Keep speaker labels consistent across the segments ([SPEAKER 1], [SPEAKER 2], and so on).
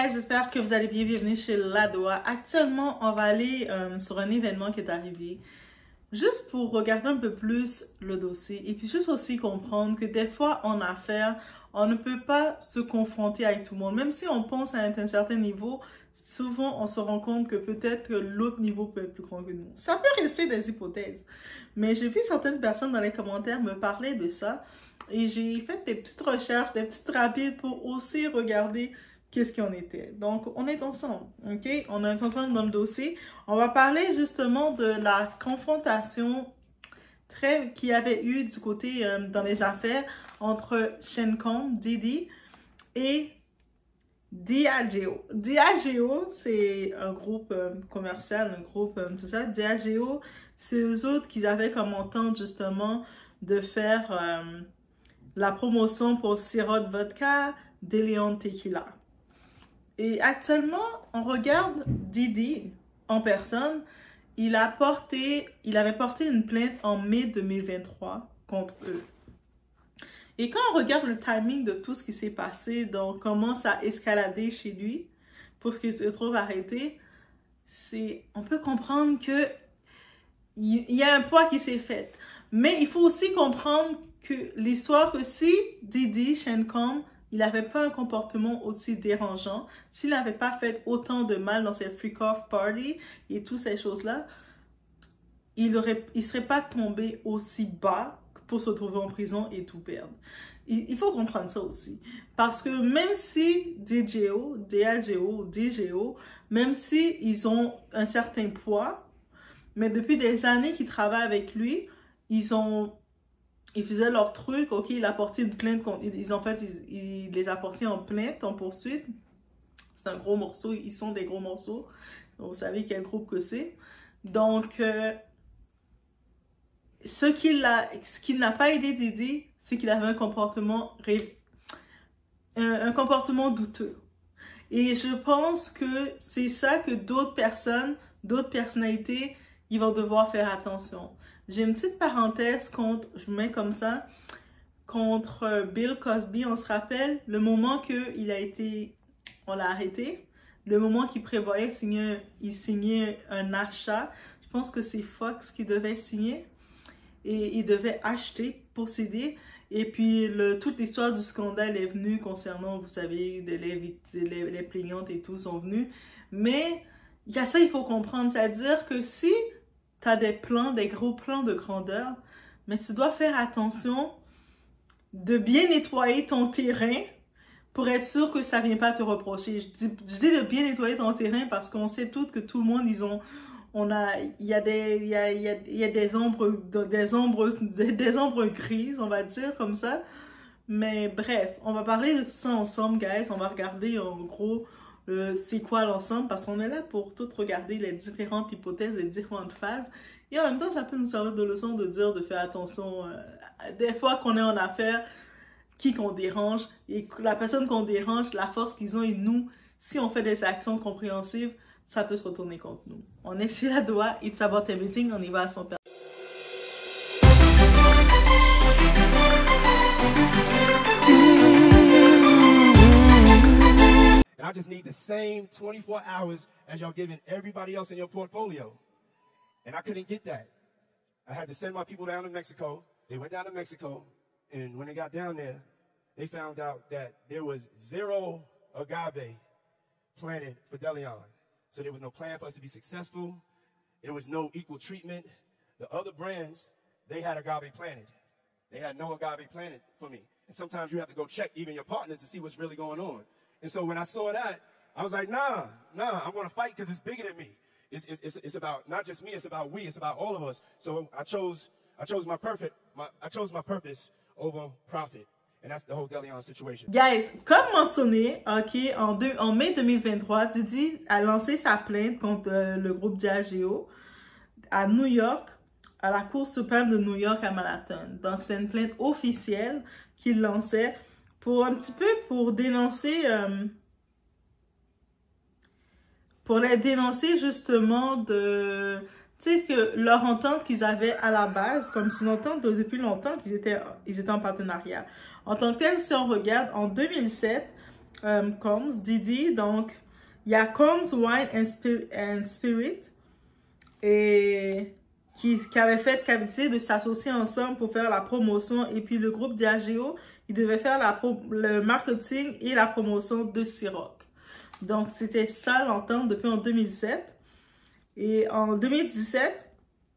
[SPEAKER 1] guys, j'espère que vous allez bien. Bienvenue chez Ladoa. Actuellement, on va aller sur un événement qui est arrivé. Juste pour regarder un peu plus le dossier et puis juste aussi comprendre que des fois en affaires, on ne peut pas se confronter avec tout le monde. Même si on pense à un certain niveau, souvent on se rend compte que peut-être que l'autre niveau peut être plus grand que nous. Ça peut rester des hypothèses. Mais j'ai vu certaines personnes dans les commentaires me parler de ça et j'ai fait des petites recherches, des petites rapides pour aussi regarder qu'est-ce qu'on était. Donc, on est ensemble, ok? On est ensemble dans le dossier. On va parler justement de la confrontation qu'il y avait eu du côté dans les affaires entre Sean Combs, Diddy et Diageo. Diageo, c'est un groupe commercial, un groupe tout ça. Diageo, c'est eux autres qui avaient comme entente justement de faire la promotion pour Syrah Vodka, De Leon Tequila. Et actuellement, on regarde Diddy en personne. Il avait porté une plainte en mai 2023 contre eux. Et quand on regarde le timing de tout ce qui s'est passé, donc comment ça a escaladé chez lui, pour ce qu'il se trouve arrêté, on peut comprendre que il y a un poids qui s'est fait. Mais il faut aussi comprendre que l'histoire que si Diddy, Sean Combs, il n'avait pas un comportement aussi dérangeant, s'il n'avait pas fait autant de mal dans ses freak-off parties et toutes ces choses-là, il ne serait pas tombé aussi bas pour se retrouver en prison et tout perdre. Il faut comprendre ça aussi. Parce que même si Diageo, même si ils ont un certain poids, mais depuis des années qu'ils travaillent avec lui, ils faisaient leur truc, ok, il a porté une plainte, il les a portés en plainte, en poursuite. C'est un gros morceau, ils sont des gros morceaux. Vous savez quel groupe que c'est. Donc, ce qui n'a pas aidé Diddy, c'est qu'il avait un comportement douteux. Et je pense que c'est ça que d'autres personnalités, ils vont devoir faire attention. J'ai une petite parenthèse je vous mets comme ça, contre Bill Cosby. On se rappelle le moment on l'a arrêté, le moment qu'il prévoyait signer un achat. Je pense que c'est Fox qui devait signer et il devait acheter, posséder. Et puis toute l'histoire du scandale est venue concernant, vous savez, les plaignantes et tout sont venus. Mais il y a ça, il faut comprendre, c'est-à-dire que si tu as des gros plans de grandeur, mais tu dois faire attention de bien nettoyer ton terrain pour être sûr que ça ne vient pas te reprocher. Je dis de bien nettoyer ton terrain parce qu'on sait toutes que tout le monde, il y a des ombres grises, on va dire comme ça. Mais bref, on va parler de tout ça ensemble, guys. On va regarder en gros c'est quoi l'ensemble, parce qu'on est là pour tout regarder les différentes hypothèses, les différentes phases. Et en même temps, ça peut nous servir de leçon de faire attention des fois qu'on est en affaires, qui qu'on dérange, et la personne qu'on dérange, la force qu'ils ont, et nous, si on fait des actions compréhensives, ça peut se retourner contre nous. On est chez Ladoa, It's About Everything, on y va à son père.
[SPEAKER 2] I just need the same 24 hours as y'all giving everybody else in your portfolio. And I couldn't get that. I had to send my people down to Mexico. They went down to Mexico, and when they got down there, they found out that there was 0 agave planted for De Leon. So there was no plan for us to be successful. There was no equal treatment. The other brands, they had agave planted. They had no agave planted for me. And sometimes you have to go check even your partners to see what's really going on. And so when I saw that, I was like, nah, I'm going to fight because it's bigger than me. It's about not just me, it's about we, it's about all of us. So I chose my purpose over profit. And that's the whole De Leon situation.
[SPEAKER 1] Guys, comme mentionné, ok, en mai 2023, Diddy a lancé sa plainte contre le groupe Diageo à New York, à la Cour suprême de New York à Manhattan. Donc c'est une plainte officielle qu'il lançait pour dénoncer, les dénoncer justement tu sais, que leur entente qu'ils avaient à la base, comme c'est une entente depuis longtemps qu'ils étaient en partenariat. En tant que tel, si on regarde, en 2007, Combs, Didi. Donc, il y a Combs Wine and Spirit et qui avait décidé de s'associer ensemble pour faire la promotion. Et puis, le groupe Diageo, il devait faire le marketing et la promotion de Ciroc. Donc, c'était ça l'entente depuis en 2007. Et en 2017,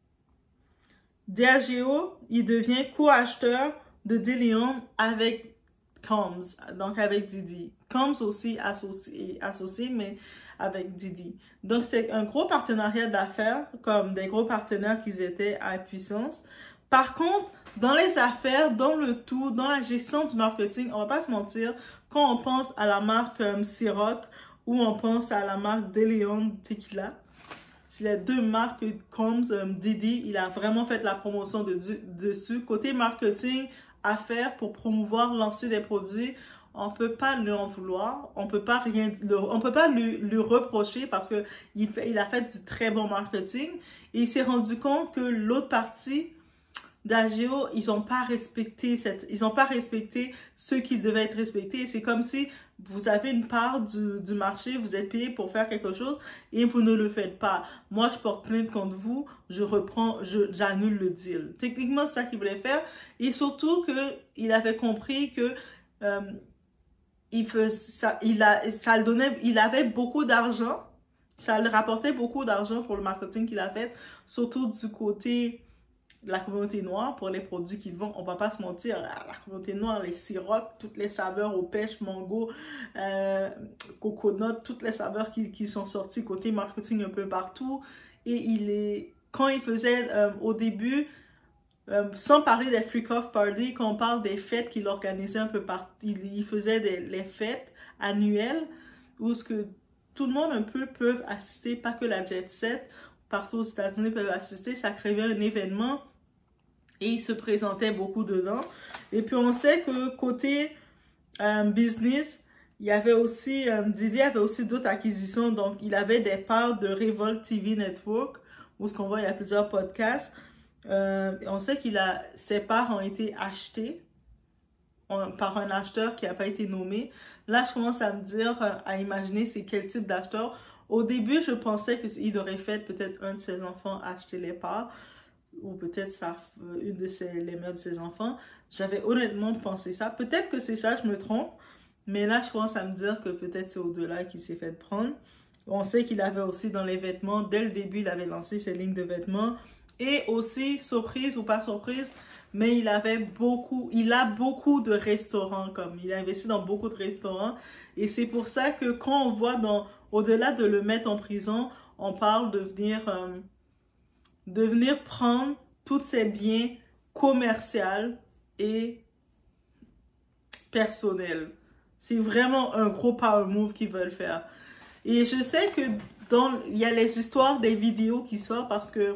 [SPEAKER 1] Diageo, il devient co-acheteur de DeLeón avec Combs, donc avec Didi. Combs aussi associé, mais avec Didi. Donc, c'est un gros partenariat d'affaires, comme des gros partenaires qu'ils étaient à puissance. Par contre, dans les affaires, dans le tout, dans la gestion du marketing, on va pas se mentir, quand on pense à la marque Ciroc ou on pense à la marque DeLeón Tequila, c'est les deux marques Combs, Didi, il a vraiment fait la promotion dessus. Côté marketing, affaires, pour promouvoir, lancer des produits, on peut pas lui en vouloir, on peut pas lui reprocher parce que il a fait du très bon marketing et il s'est rendu compte que l'autre partie d'Ageo, ils ont pas respecté ce qu'ils devaient être respectés. C'est comme si vous avez une part du marché, vous êtes payé pour faire quelque chose et vous ne le faites pas. Moi, je porte plainte contre vous, j'annule le deal. Techniquement, c'est ça qu'il voulait faire. Et surtout qu'il avait compris que il avait beaucoup d'argent, ça lui rapportait beaucoup d'argent pour le marketing qu'il a fait, surtout du côté de la communauté noire pour les produits qu'ils vendent. On va pas se mentir, la communauté noire, les sirops, toutes les saveurs aux pêches, mango, coconut, toutes les saveurs qui sont sorties côté marketing un peu partout. Et quand il faisait au début, sans parler des freak-off parties, quand on parle des fêtes qu'il organisait un peu partout, il faisait les fêtes annuelles où tout le monde un peu peut assister, pas que la jet set, partout aux États-Unis peuvent assister, ça créait un événement et il se présentait beaucoup dedans. Et puis on sait que côté business, il y avait aussi, Didi avait aussi d'autres acquisitions, donc il avait des parts de Revolt TV Network, où ce qu'on voit, il y a plusieurs podcasts. On sait ses parts ont été achetées par un acheteur qui n'a pas été nommé. Là, je commence à me dire, à imaginer c'est quel type d'acheteur. Au début, je pensais qu'il aurait fait peut-être un de ses enfants acheter les parts, ou peut-être les mères de ses enfants. J'avais honnêtement pensé ça. Peut-être que c'est ça, je me trompe. Mais là, je commence à me dire que peut-être c'est au-delà qu'il s'est fait prendre. On sait qu'il avait aussi dans les vêtements, dès le début, il avait lancé ses lignes de vêtements. Et aussi, surprise ou pas surprise, mais il a beaucoup de restaurants, comme il a investi dans beaucoup de restaurants. Et c'est pour ça que quand on voit au-delà de le mettre en prison, on parle de venir prendre tous ses biens commerciaux et personnels. C'est vraiment un gros power move qu'ils veulent faire. Et je sais que il y a les histoires des vidéos qui sortent parce que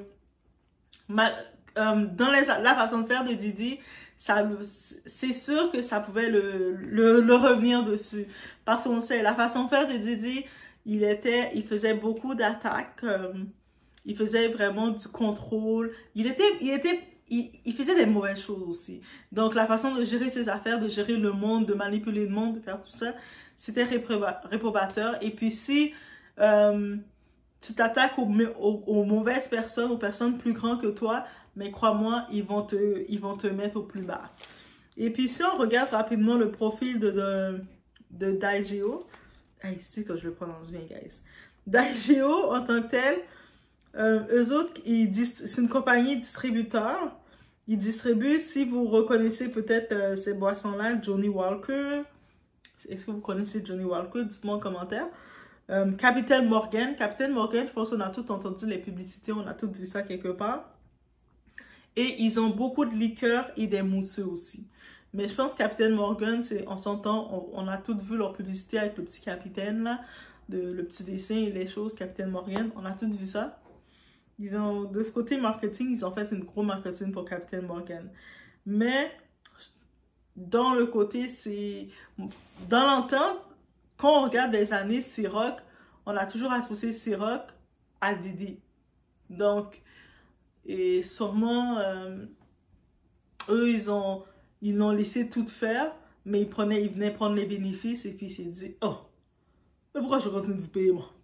[SPEAKER 1] dans la façon de faire de Didi, c'est sûr que ça pouvait le revenir dessus. Parce qu'on sait, la façon de faire de Didi, il faisait beaucoup d'attaques, il faisait vraiment du contrôle, il faisait des mauvaises choses aussi. Donc la façon de gérer ses affaires, de gérer le monde, de manipuler le monde, de faire tout ça, c'était réprobateur. Et puis si tu t'attaques aux mauvaises personnes, aux personnes plus grandes que toi, mais crois-moi, ils vont te mettre au plus bas. Et puis si on regarde rapidement le profil de Diageo, c'est que je le prononce bien, guys. Diageo, en tant que tel, eux autres, c'est une compagnie distributeur. Ils distribuent, si vous reconnaissez peut-être ces boissons-là, Johnnie Walker. Est-ce que vous connaissez Johnnie Walker? Dites-moi en commentaire. Captain Morgan, je pense qu'on a tous entendu les publicités, on a tous vu ça quelque part. Et ils ont beaucoup de liqueurs et des mousseux aussi. Mais je pense que Captain Morgan, on s'entend, on a tous vu leur publicité avec le petit capitaine là, le petit dessin et les choses, Captain Morgan, on a tous vu ça. De ce côté marketing, ils ont fait une gros marketing pour Captain Morgan. Mais dans le côté, dans l'entente, quand on regarde les années Ciroc, on a toujours associé Ciroc à Didi. Donc, et sûrement, eux, ils l'ont laissé tout faire. mais il venait prendre les bénéfices et puis il s'est dit, oh, mais pourquoi je continue de vous payer moi?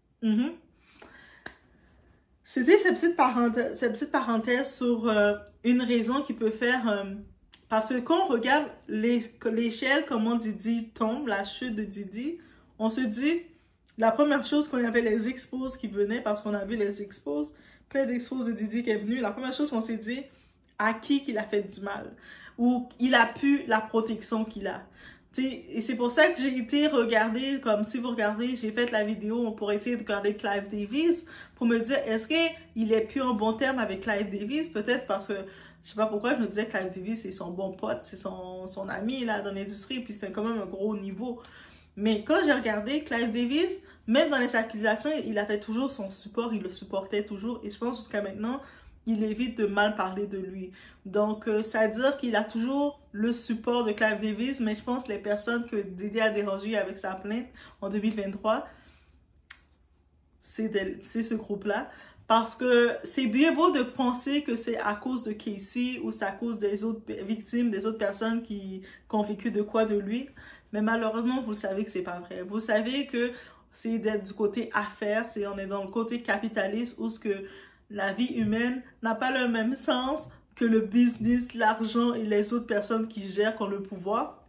[SPEAKER 1] C'était cette petite parenthèse sur une raison qui peut faire... parce que quand on regarde l'échelle, comment Didi tombe, la chute de Didi, on se dit, la première chose, quand il y avait les expos qui venaient, parce qu'on a vu les expos, plein d'expos de Didi qui est venu, la première chose qu'on s'est dit, à qui qu'il a fait du mal, ou il a pu la protection qu'il a. T'sais, et c'est pour ça que j'ai été regarder, comme si vous regardez, j'ai fait la vidéo pour essayer de regarder Clive Davis, pour me dire, est-ce qu'il est plus en bon terme avec Clive Davis? Peut-être parce que, je sais pas pourquoi, je me disais que Clive Davis, c'est son bon pote, c'est son ami là dans l'industrie, puis c'était quand même un gros niveau. Mais quand j'ai regardé Clive Davis, même dans les accusations, il avait toujours son support, il le supportait toujours, et je pense jusqu'à maintenant, il évite de mal parler de lui. Donc, ça veut dire qu'il a toujours le support de Clive Davis, mais je pense que les personnes que Didi a dérangées avec sa plainte en 2023, c'est ce groupe-là. Parce que c'est bien beau de penser que c'est à cause de Casey ou c'est à cause des autres victimes, des autres personnes qui ont vécu de quoi de lui. Mais malheureusement, vous savez que c'est pas vrai. Vous savez que c'est d'être du côté affaires, on est dans le côté capitaliste où ce que la vie humaine n'a pas le même sens que le business, l'argent et les autres personnes qui gèrent, qui ont le pouvoir.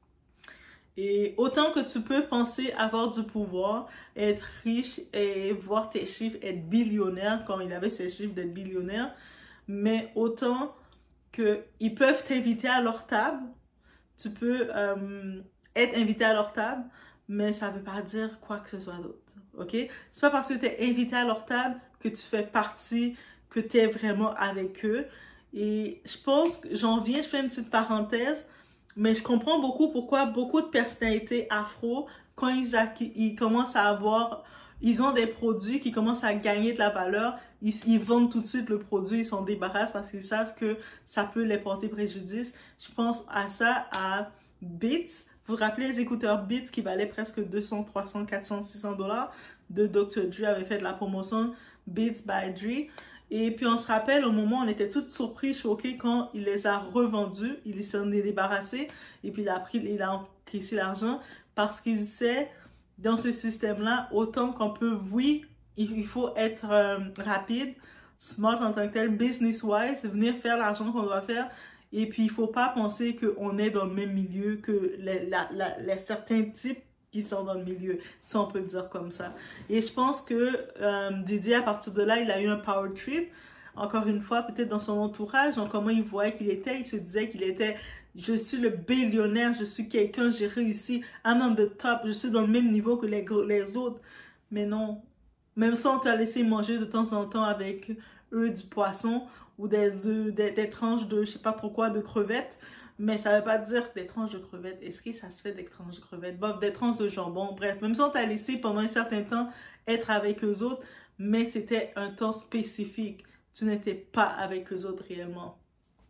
[SPEAKER 1] Et autant que tu peux penser avoir du pouvoir, être riche et voir tes chiffres, être billionnaire, comme il avait ses chiffres d'être billionnaire, mais autant qu'ils peuvent t'inviter à leur table, tu peux être invité à leur table, mais ça ne veut pas dire quoi que ce soit d'autre. OK? C'est pas parce que tu es invité à leur table que tu fais partie, que tu es vraiment avec eux. Et je pense que je fais une petite parenthèse, mais je comprends beaucoup pourquoi beaucoup de personnalités afro, quand ils commencent à avoir, ils ont des produits qui commencent à gagner de la valeur, ils vendent tout de suite le produit, ils s'en débarrassent parce qu'ils savent que ça peut les porter préjudice. Je pense à ça, à Beats. Vous vous rappelez les écouteurs Beats qui valaient presque 200, 300, 400, 600 $? De Dr. Dre avait fait de la promotion Beats by Dre. Et puis on se rappelle, au moment où on était tous surpris, choqués quand il les a revendus, il s'en est débarrassé et puis il a encaissé l'argent parce qu'il sait, dans ce système-là, autant qu'on peut, oui, il faut être rapide, smart en tant que tel, business-wise, venir faire l'argent qu'on doit faire. Et puis, il ne faut pas penser qu'on est dans le même milieu que les certains types qui sont dans le milieu, si on peut le dire comme ça. Et je pense que Didi, à partir de là, il a eu un power trip. Encore une fois, peut-être dans son entourage, en comment il voyait qu'il était, il se disait qu'il était, je suis le billionnaire, je suis quelqu'un, j'ai réussi, I'm on the top, je suis dans le même niveau que les autres. Mais non, même ça, on t'a laissé manger de temps en temps avec eux du poisson ou des tranches de, je sais pas trop quoi, de crevettes. Mais ça veut pas dire des tranches de crevettes. Est-ce que ça se fait des tranches de crevettes? Bof, des tranches de jambon. Bref, même si on t'a laissé pendant un certain temps être avec eux autres, mais c'était un temps spécifique. Tu n'étais pas avec eux autres réellement.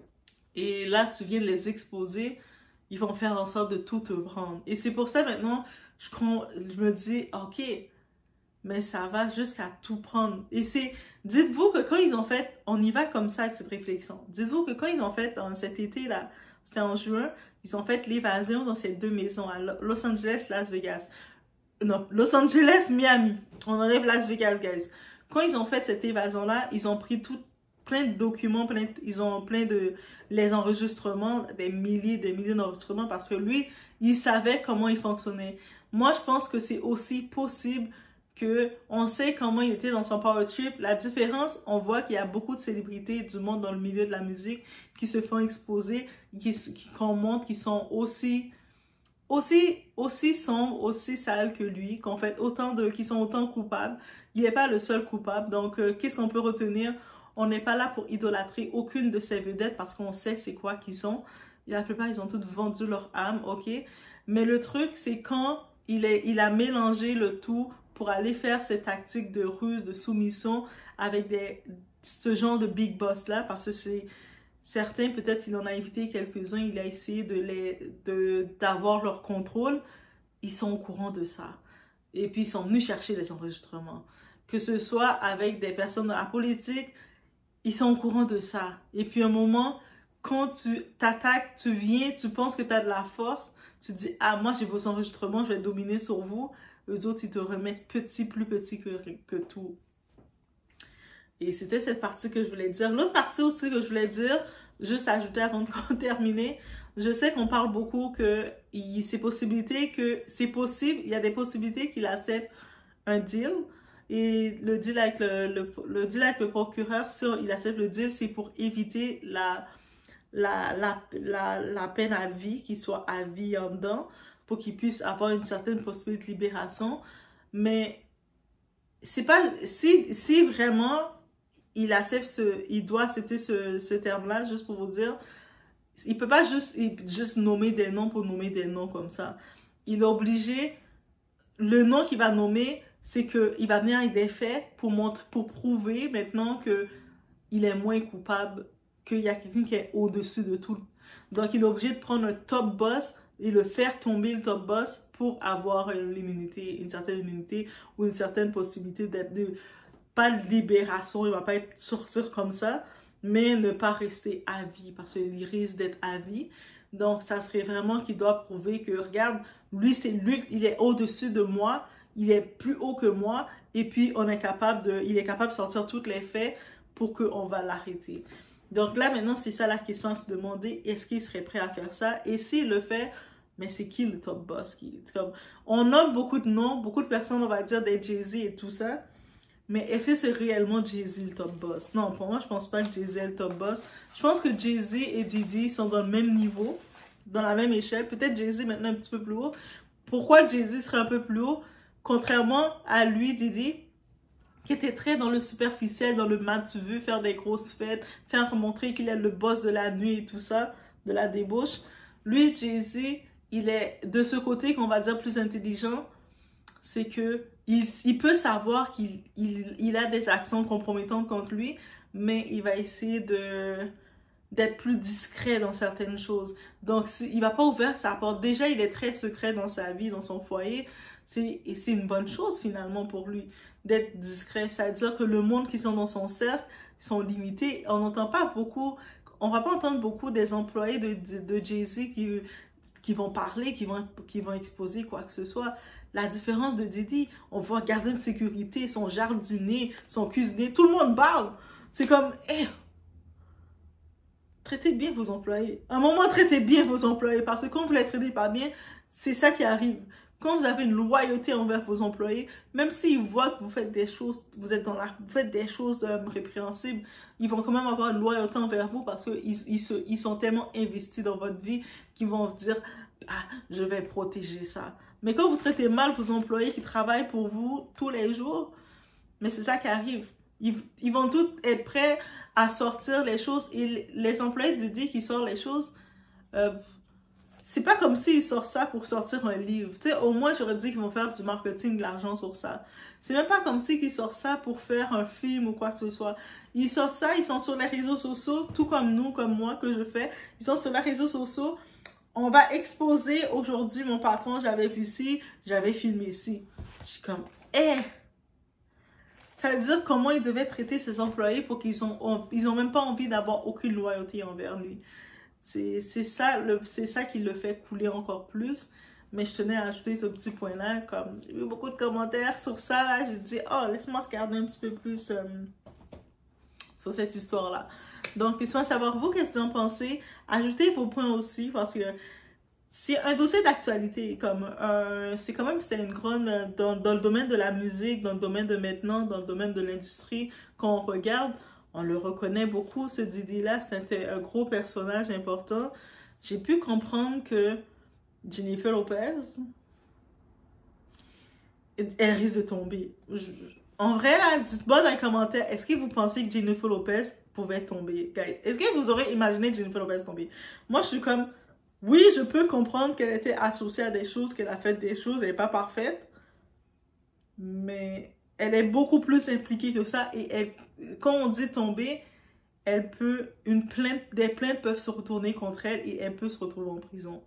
[SPEAKER 1] Et là, tu viens de les exposer. Ils vont faire en sorte de tout te prendre. Et c'est pour ça maintenant, je me dis, OK, mais ça va jusqu'à tout prendre. Et dites-vous que quand ils ont fait, on y va comme ça avec cette réflexion. Dites-vous que quand ils ont fait, dans cet été-là, c'était en juin, ils ont fait l'évasion dans ces deux maisons, à Los Angeles, Las Vegas. Non, Los Angeles, Miami. On enlève Las Vegas, guys. Quand ils ont fait cette évasion-là, ils ont pris plein de documents, ils ont plein de les enregistrements, des milliers d'enregistrements, parce que lui, il savait comment il fonctionnait. Moi, je pense que c'est aussi possible on sait comment il était dans son power trip. La différence, on voit qu'il y a beaucoup de célébrités du monde dans le milieu de la musique qui se font exposer, qu'on montre, qui sont aussi sombres, aussi sales que lui, qui sont autant coupables. Il n'est pas le seul coupable. Donc, qu'est-ce qu'on peut retenir? On n'est pas là pour idolâtrer aucune de ces vedettes parce qu'on sait c'est quoi qu'ils sont. La plupart, ils ont toutes vendu leur âme, ok? Mais le truc, c'est quand il a mélangé le tout pour aller faire ces tactiques de ruse, de soumission avec ce genre de big boss-là, parce que c'est certains, peut-être il en a invité quelques-uns, il a essayé d'avoir leur contrôle, ils sont au courant de ça. Et puis ils sont venus chercher les enregistrements. Que ce soit avec des personnes dans la politique, ils sont au courant de ça. Et puis à un moment, quand tu t'attaques, tu viens, tu penses que tu as de la force, tu dis, ah, moi j'ai vos enregistrements, je vais dominer sur vous. Eux autres, ils te remettent petit, plus petit que tout. Et c'était cette partie que je voulais dire. L'autre partie aussi que je voulais dire, juste ajouter avant de terminer, je sais qu'on parle beaucoup que c'est possible, il y a des possibilités qu'il accepte un deal. Et le deal avec le deal avec le procureur, si il accepte le deal, c'est pour éviter la peine à vie, qu'il soit à vie en dedans, pour qu'il puisse avoir une certaine possibilité de libération. Mais c'est pas, si vraiment il accepte il doit accepter ce terme-là, juste pour vous dire, il peut pas juste nommer des noms pour nommer des noms comme ça. Il est obligé, le nom qu'il va nommer, c'est qu'il va venir avec des faits pour prouver maintenant qu'il est moins coupable, qu'il y a quelqu'un qui est au-dessus de tout. Donc, il est obligé de prendre un top boss et le faire tomber le top boss pour avoir l'immunité, une certaine immunité ou une certaine possibilité pas de libération, il va pas sortir comme ça, mais ne pas rester à vie parce qu'il risque d'être à vie. Donc, ça serait vraiment qu'il doit prouver que, regarde, lui, il est au-dessus de moi, il est plus haut que moi, et puis il est capable de sortir tous les faits pour qu'on va l'arrêter. Donc là, maintenant, c'est ça la question à se demander, est-ce qu'il serait prêt à faire ça? Et s'il le fait, mais c'est qui le top boss? On nomme beaucoup de noms, beaucoup de personnes, on va dire des Jay-Z et tout ça, mais est-ce que c'est réellement Jay-Z le top boss? Non, pour moi, je pense pas que Jay-Z est le top boss. Je pense que Jay-Z et Diddy sont dans le même niveau, dans la même échelle. Peut-être Jay-Z maintenant un petit peu plus haut. Pourquoi Jay-Z serait un peu plus haut? Contrairement à lui, Diddy, qui était très dans le superficiel, dans le mat, tu veux faire des grosses fêtes, faire montrer qu'il est le boss de la nuit et tout ça, de la débauche. Lui, Jay-Z, il est de ce côté qu'on va dire plus intelligent, c'est que il peut savoir qu'il a des actions compromettantes contre lui, mais il va essayer d'être plus discret dans certaines choses. Donc, il va pas ouvrir sa porte. Déjà, il est très secret dans sa vie, dans son foyer. Et c'est une bonne chose, finalement, pour lui, d'être discret. C'est-à-dire que le monde qui sont dans son cercle, ils sont limités. On n'entend pas beaucoup, on va pas entendre beaucoup des employés de Jay-Z qui vont parler, qui vont exposer quoi que ce soit. La différence de Diddy, on voit garder une sécurité, son jardinier, son cuisinier, tout le monde parle. C'est comme, traitez bien vos employés. À un moment, traitez bien vos employés, parce que quand vous les traitez pas bien, c'est ça qui arrive. Quand vous avez une loyauté envers vos employés, même s'ils voient que vous faites des choses, vous faites des choses répréhensibles, ils vont quand même avoir une loyauté envers vous parce qu'ils sont tellement investis dans votre vie qu'ils vont dire, ah, je vais protéger ça. Mais quand vous traitez mal vos employés qui travaillent pour vous tous les jours, mais c'est ça qui arrive. Ils vont tous être prêts à sortir les choses. Et les employés de Diddy qui sortent les choses, c'est pas comme s'ils sortent ça pour sortir un livre. Tu sais, au moins, j'aurais dit qu'ils vont faire du marketing, de l'argent sur ça. C'est même pas comme s'ils sortent ça pour faire un film ou quoi que ce soit. Ils sortent ça, ils sont sur les réseaux sociaux, tout comme nous, comme moi, que je fais. Ils sont sur les réseaux sociaux. On va exposer aujourd'hui mon patron, j'avais vu ici, j'avais filmé ici. Je suis comme, ça veut dire comment il devait traiter ses employés pour qu'ils ont même pas envie d'avoir aucune loyauté envers lui. C'est ça qui le fait couler encore plus. Mais je tenais à ajouter ce petit point-là. Comme j'ai eu beaucoup de commentaires sur ça, là, j'ai dit, oh, laisse-moi regarder un petit peu plus sur cette histoire-là. Donc, laissez-moi savoir, vous, qu'est-ce que vous en pensez? Ajoutez vos points aussi, parce que c'est un dossier d'actualité. C'est quand même, c'était une grande, dans le domaine de la musique, dans le domaine de maintenant, dans le domaine de l'industrie, quand on regarde, on le reconnaît beaucoup, ce Diddy-là, c'était un gros personnage important. J'ai pu comprendre que Jennifer Lopez, elle risque de tomber. En vrai, là, dites-moi dans les commentaires, est-ce que vous pensez que Jennifer Lopez pouvait tomber? Guys, est-ce que vous aurez imaginé Jennifer Lopez tomber? Moi, je suis comme, oui, je peux comprendre qu'elle était associée à des choses, qu'elle a fait des choses, elle n'est pas parfaite, mais elle est beaucoup plus impliquée que ça, et quand on dit tomber, des plaintes peuvent se retourner contre elle, et elle peut se retrouver en prison.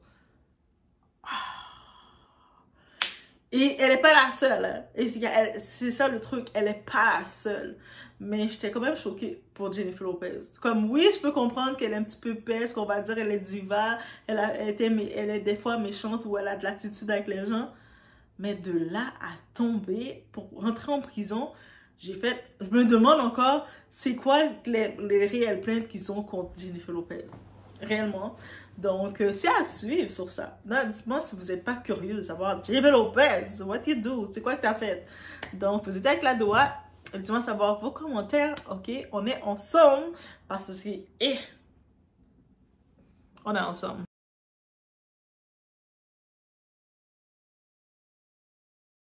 [SPEAKER 1] Et elle n'est pas la seule. Hein. C'est ça le truc, elle n'est pas la seule. Mais j'étais quand même choquée pour Jennifer Lopez. Comme, oui, je peux comprendre qu'elle est un petit peu peste, qu'on va dire elle est diva, elle est des fois méchante ou elle a de l'attitude avec les gens. Mais de là à tomber pour rentrer en prison, je me demande encore, c'est quoi les réelles plaintes qu'ils ont contre Jennifer Lopez? Réellement. Donc, c'est à suivre sur ça. Dites-moi si vous n'êtes pas curieux de savoir Jennifer Lopez, what you do? C'est quoi que tu as fait? Donc, vous êtes avec la Doa. Dites-moi savoir vos commentaires. Ok, on est ensemble parce que on est ensemble.